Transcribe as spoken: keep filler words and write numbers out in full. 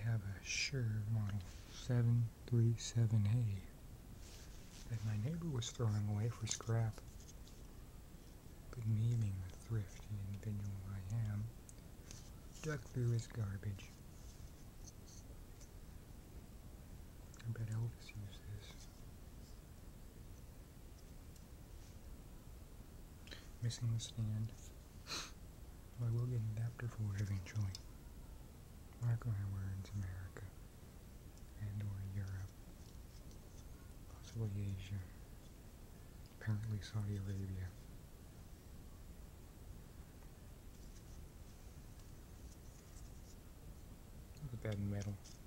have a Shure model seven three seven A that my neighbor was throwing away for scrap. But me, being the thrifty individual I am, dug through his garbage. I bet Elvis used this. Missing the stand. Well, I will get an adapter for it eventually. Mark my words, America. And or Europe. Possibly Asia. Apparently Saudi Arabia. Look at that metal.